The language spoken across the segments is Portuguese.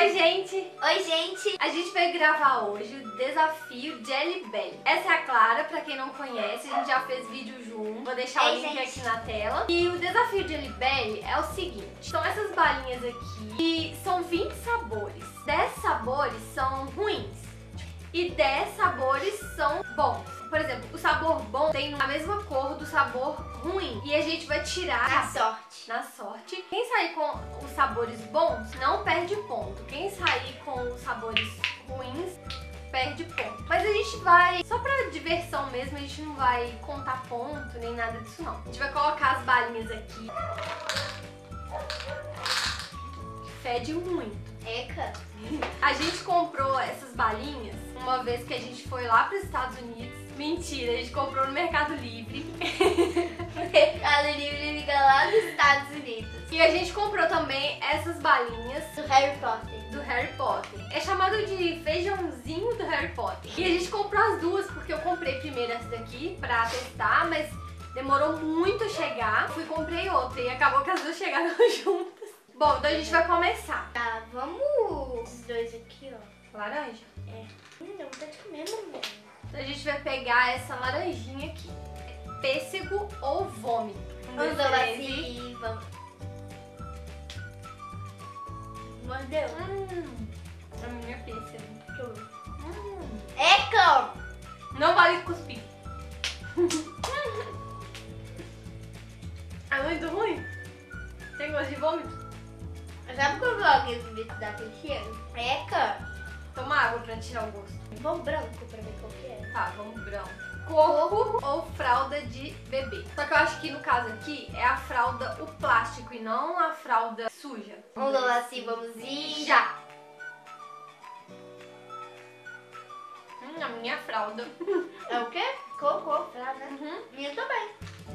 Oi, gente! Oi, gente! A gente vai gravar hoje o desafio Jelly Belly. Essa é a Clara, pra quem não conhece, a gente já fez vídeo junto. Vou deixar o link aqui na tela. E o desafio Jelly Belly é o seguinte: são essas balinhas aqui e são 20 sabores. 10 sabores são ruins e 10 sabores são bons. Por exemplo, o sabor bom tem a mesma cor do sabor ruim e a gente vai tirar Na sorte. Quem sair com os sabores bons não perde ponto. Quem sair com os sabores ruins perde ponto. Mas a gente vai, só pra diversão mesmo, a gente não vai contar ponto nem nada disso não. A gente vai colocar as balinhas aqui. Fede muito. Eca. A gente comprou essas balinhas uma vez que a gente foi lá para os Estados Unidos. Mentira, a gente comprou no Mercado Livre. Mercado Livre fica lá nos Estados Unidos. E a gente comprou também essas balinhas Do Harry Potter. do Harry Potter. É chamado de feijãozinho do Harry Potter. E a gente comprou as duas porque eu comprei primeiro essa daqui pra testar, mas demorou muito a chegar. Fui e comprei outra e acabou que as duas chegaram juntas. Bom, então a gente vai começar. Tá, vamos os dois aqui, ó. Laranja. É. Dá vontade de comer, mamãe. Então a gente vai pegar essa laranjinha aqui. Pêssego ou vômito. Vamos lá assim, vamos. Mordeu? A minha pêssego. Eca! Não vale cuspir. É muito ruim. Tem gosto de vômito? Sabe quando alguém vomita dá aquele cheiro? Eca! Toma água pra tirar o gosto. Vamos branco pra ver qual que é. Tá, vamos branco. Coco ou fralda de bebê. Só que eu acho que no caso aqui é a fralda, o plástico e não a fralda suja. Vamos lá assim, vamos ir. Já! A minha fralda. É o quê? Cocô, fralda. Uhum. Minha também.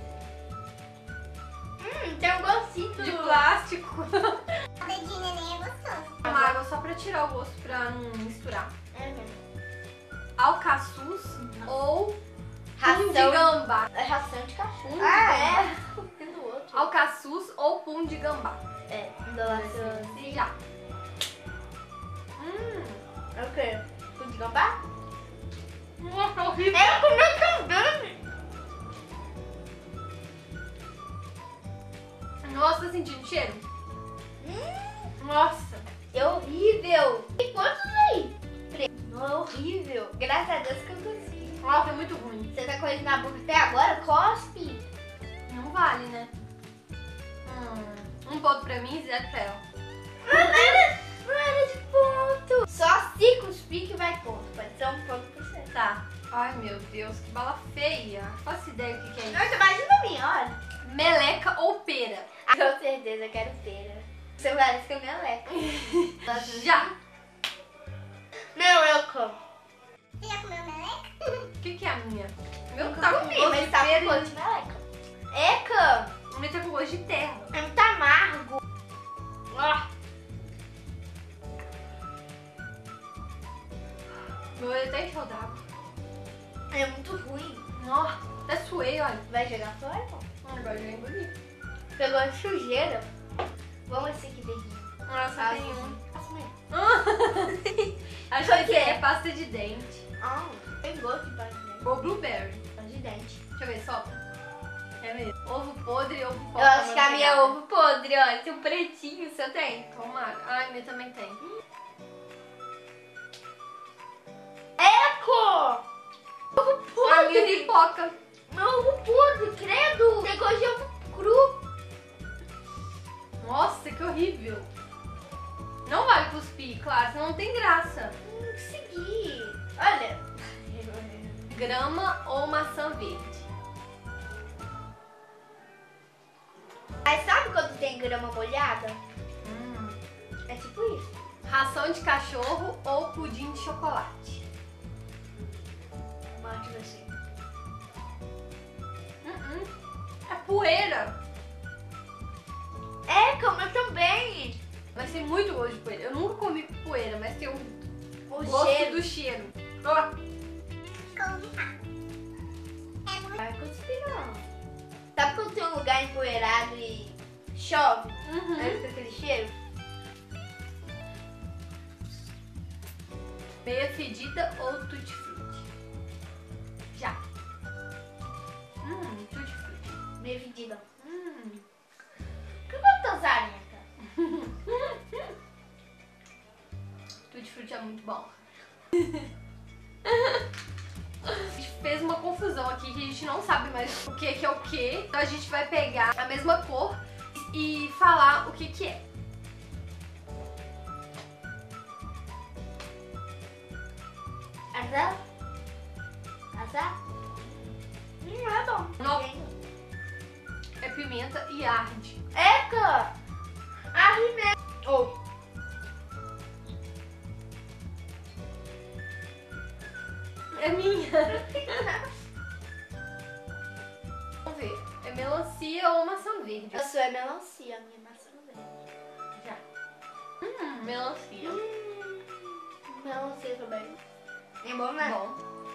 Tem um gostinho De plástico. A de neném é gostoso. Toma água só pra tirar o gosto, pra não misturar. Alcaçuz ou pum de gambá. É ração de cachorro. Pum de É. Um do outro. Alcaçuz ou pum de gambá. É, endolação. E já. É o quê? Pum de gambá? Nossa, horrível. Eu comi também. Nossa, tá sentindo o cheiro? Nossa. É horrível. E quantos aí? Não, é horrível. Graças a Deus que eu consegui. Nossa, é muito ruim. Você tá com ele na boca até agora? Cospe. Não vale, né? Um ponto pra mim e 0 pra ela. Não era de ponto. Só se cuspir que vai ponto. Pode ser um ponto por cento. Tá. Ai, meu Deus, que bala feia. Faço ideia do que é isso. Nossa, imagina a minha, olha. Meleca ou pera? Com certeza eu quero pera. Você parece que é meleca. Já. Não, eu como. Você já comeu meleca? O que é a minha? Meu Nunca tá com comi, gosto mas de tá pera. com gosto de meleca. Eca! O meu tá com gosto de terra. É muito amargo. Ó. Meu olho até encheu d'água. É muito ruim. Nossa, até suei, olha. Vai jogar fora? Agora já engoli. Pegou a sujeira. Vamos esse aqui dentro. Nossa, tem um. Passa aí. Acho Por que quê? é pasta de dente. Ah, tem gosto de pasta de dente. Ou blueberry. Pasta de dente. Deixa eu ver, só. É mesmo. Ovo podre ou pipoca. Eu acho que a minha é amanteigada. ovo podre, olha. Tem um pretinho, o seu tem? Tomara. Ai, meu também tem. Eco! Ovo A minha podre! pipoca. Meu ovo podre, credo! Tem gosto de ovo cru. Nossa, que horrível. Não vale cuspir, claro, senão não tem graça. Não consegui. Olha. Grama ou maçã verde? Aí sabe quando tem grama molhada? É tipo isso. Ração de cachorro ou pudim de chocolate? Mate você. É poeira. É, como eu também. Mas tem muito gosto de poeira. Eu nunca comi poeira, mas tem o O gosto cheiro. do cheiro. Ó. Come rápido. É muito. Vai cuspir não. Sabe quando tem um lugar empoeirado e chove? Uhum. Aí fica aquele cheiro? Meia fedida ou tutti frutti? Já. Tutti frutti. Meio fedida. Que Que gostosarinha, cara. tutti frutti é muito bom. A gente fez uma confusão aqui que a gente não sabe mais o que é o que. Então a gente vai pegar a mesma cor e falar o que é. Azar? Azar? É bom. Não. É pimenta e arde. Eca! Arrimei. Oh. É minha. Vamos ver. É melancia ou maçã verde? A sua é melancia, a minha é maçã verde. Já. Melancia. Melancia também. É bom, né? Bom.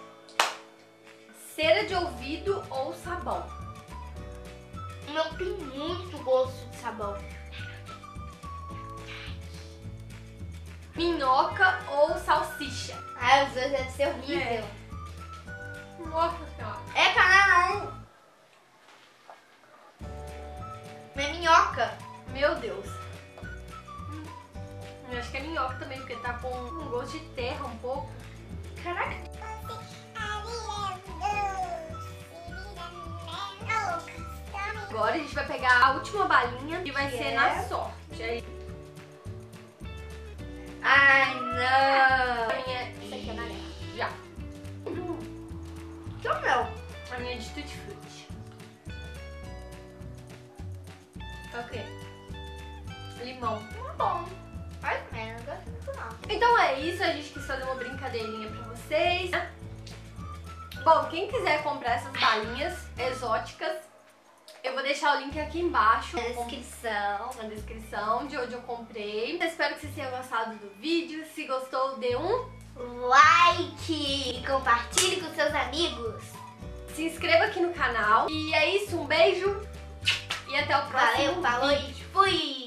Cera de ouvido ou sabão? O meu tem muito gosto de sabão. Minhoca ou salsicha? Ah, os dois devem ser horrível. Nossa senhora. É canal. É minhoca. Meu Deus. Eu acho que é minhoca também, porque tá com um gosto de terra um pouco. Caraca. Agora a gente vai pegar a última balinha e vai ser na sorte. Aí, Ai, não. a minha Isso aqui é amarelo. já. Que é o meu? A minha é de tutti frutti. Ok. Limão. Bom. Faz menos, não gosto muito não. Então é isso, a gente quis fazer uma brincadeirinha pra vocês. Bom, quem quiser comprar essas balinhas exóticas, eu vou deixar o link aqui embaixo na descrição de onde eu comprei. Eu espero que vocês tenham gostado do vídeo. Se gostou, dê um like, compartilhe com seus amigos. se inscreva aqui no canal. E é isso, um beijo e até o próximo Valeu, falou vídeo. e fui!